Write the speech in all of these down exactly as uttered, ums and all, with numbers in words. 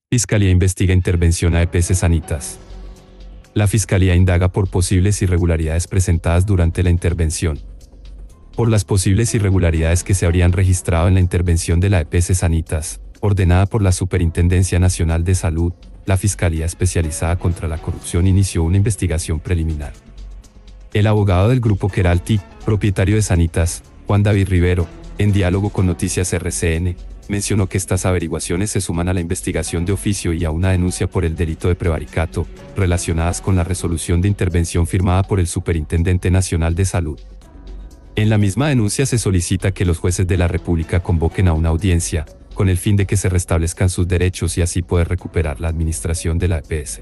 Fiscalía investiga intervención a E P S Sanitas. La Fiscalía indaga por posibles irregularidades presentadas durante la intervención. Por las posibles irregularidades que se habrían registrado en la intervención de la E P S Sanitas, ordenada por la Superintendencia Nacional de Salud, la Fiscalía Especializada contra la Corrupción inició una investigación preliminar. El abogado del grupo Queralty, propietario de Sanitas, Juan David Rivero, en diálogo con Noticias R C N, mencionó que estas averiguaciones se suman a la investigación de oficio y a una denuncia por el delito de prevaricato, relacionadas con la resolución de intervención firmada por el Superintendente Nacional de Salud. En la misma denuncia se solicita que los jueces de la República convoquen a una audiencia, con el fin de que se restablezcan sus derechos y así poder recuperar la administración de la E P S.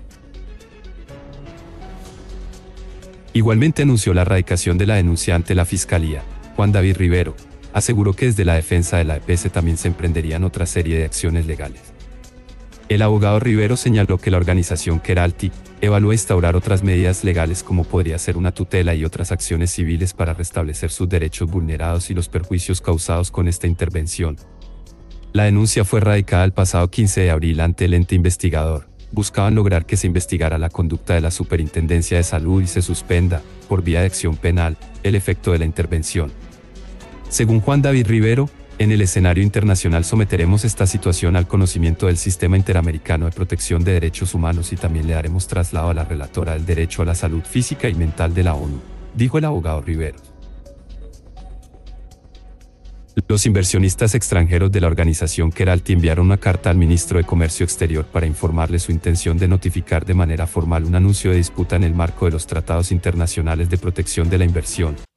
Igualmente anunció la erradicación de la denuncia ante la Fiscalía. Juan David Rivero aseguró que desde la defensa de la E P S también se emprenderían otra serie de acciones legales. El abogado Rivero señaló que la organización Queralty evalúa instaurar otras medidas legales como podría ser una tutela y otras acciones civiles para restablecer sus derechos vulnerados y los perjuicios causados con esta intervención. La denuncia fue radicada el pasado quince de abril ante el ente investigador. Buscaban lograr que se investigara la conducta de la Superintendencia de Salud y se suspenda, por vía de acción penal, el efecto de la intervención. Según Juan David Rivero, en el escenario internacional someteremos esta situación al conocimiento del Sistema Interamericano de Protección de Derechos Humanos y también le daremos traslado a la relatora del derecho a la salud física y mental de la ONU, dijo el abogado Rivero. Los inversionistas extranjeros de la organización Queralty enviaron una carta al ministro de Comercio Exterior para informarle su intención de notificar de manera formal un anuncio de disputa en el marco de los tratados internacionales de protección de la inversión.